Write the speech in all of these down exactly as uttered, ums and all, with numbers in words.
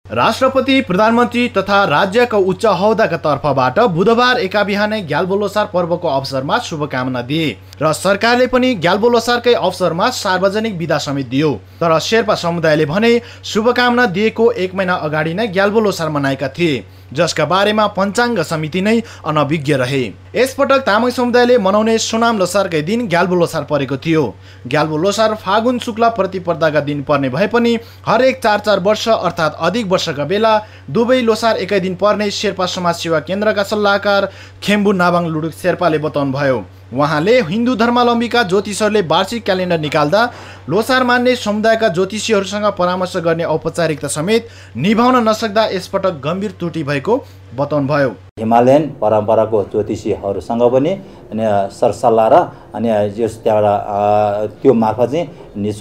राष्ट्रपति, प्रधानमन्त्री तथा राज्यका उच्च हौदाका तर्फबाट बुधबार एका बिहानै ग्याल्बो लोसार पर्वको अवसरमा शुभकामना दिए र सरकारले पनि ग्याल्बो लोसारकै अवसरमा सार्वजनिक बिदा समेत दियो। तर शेर्पा समुदायले भने शुभकामना दिएको एक महिना अगाडि नै ग्याल्बो लोसार मनाएका थिए, जसका बारेमा पञ्चाङ्ग समिति नै अनभिज्ञ रहे। यसपटक तामाङ समुदायले मनाउने सोनाम लोसारकै दिन ग्याल्बो लोसार परेको थियो। ग्याल्बो लोसार फागुन शुक्ल प्रतिपदाका दिन पर्ने भए पनि हरेक चार चार वर्ष अर्थात् अधिक वर्षका बेला दुवै लोसार एकै दिन पर्ने शेर्पा समाज सेवा केन्द्रका सल्लाहकार खेम्बु नाबाङ लुडुक शेर्पाले बताउनु भयो। उहाँले हिन्दू धर्मावलम्बीका ज्योतिषहरूले वार्षिक क्यालेन्डर निकाल्दा लोसार मान्ने समुदायका ज्योतिषीहरूसँग परामर्श गर्ने औपचारिकता समेत निभाउन नसक्दा यसपटक गम्भीर त्रुटि भएको बताउनु भयो। हिमालयन परम्पराको ज्योतिषीहरूसँग पनि अनि सरसल्लाह र अनि यस त्यहाँबाट त्यो मार्फत चाहिँ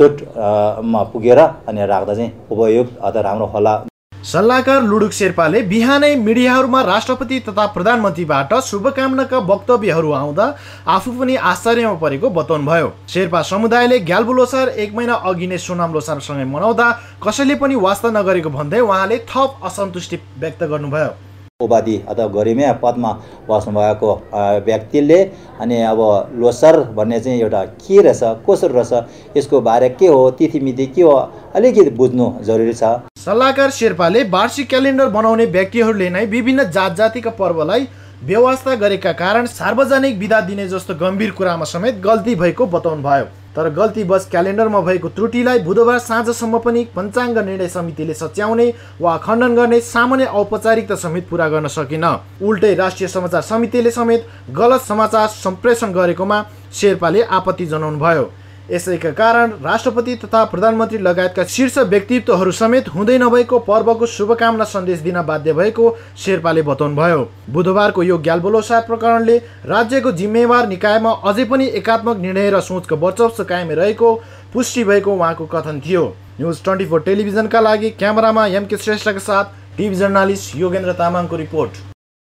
निचोटमा पुगेर अनि राख्दा चाहिँ उपयुक्त अथवा राम्रो होला। सल्लाहकार लुडुक शेर्पाले बिहानै मिडियाहरूमा राष्ट्रपति तथा प्रधानमन्त्रीबाट शुभकामनाका वक्तव्यहरू आउँदा आफू पनि आश्चर्यमा परेको बताउनु भयो। शेर्पा समुदायले ग्याल्बो लोसार एक महिना अघि नै सोनाम लोसारसँगै मनाउँदा कसैले पनि वास्ता नगरेको भन्दै उहाँले थप असन्तुष्टि व्यक्त गर्नुभयो। उपाधि अथवा गरिमा पदमा बस्नुभएको व्यक्तिले अनि अब लोसार भन्ने चाहिँ एउटा के रहेछ, कसरी रहेछ, यसको बारे के हो, तिथिमिति के हो, अलिकति बुझ्नु जरुरी छ। सल्लाहकार शेर्पाले वार्षिक क्यालेन्डर बनाउने व्यक्तिहरूले नै विभिन्न जात जातिका पर्वलाई व्यवस्था गरेका कारण सार्वजनिक बिदा दिने जस्तो गम्भीर कुरामा समेत गल्ती भएको बताउनु भयो। तर गल्तीवश क्यालेन्डरमा भएको त्रुटिलाई बुधबार साँझसम्म पनि पञ्चाङ्ग निर्णय समितिले सच्याउने वा खण्डन गर्ने सामान्य औपचारिकता समेत पूरा गर्न सकिन। उल्टै राष्ट्रिय समाचार समितिले समेत गलत समाचार सम्प्रेषण गरेकोमा शेर्पाले आपत्ति जनाउनु भयो। यसैका कारण राष्ट्रपति तथा प्रधानमन्त्री लगायतका शीर्ष व्यक्तित्वहरू समेत हुँदै नभएको पर्वको शुभकामना सन्देश दिन बाध्य भएको शेर्पाले बताउनु भयो। बुधबारको यो ग्याल्बो लोसार प्रकरणले राज्यको जिम्मेवार निकायमा अझै पनि एकात्मक निर्णय र सोचको वर्चस्व कायम रहेको पुष्टि भएको उहाँको कथन थियो। न्युज ट्वेन्टी फोर टेलिभिजनका लागि क्यामेरामा एमके श्रेष्ठका साथ टिभी जर्नालिस्ट योगेन्द्र तामाङको रिपोर्ट।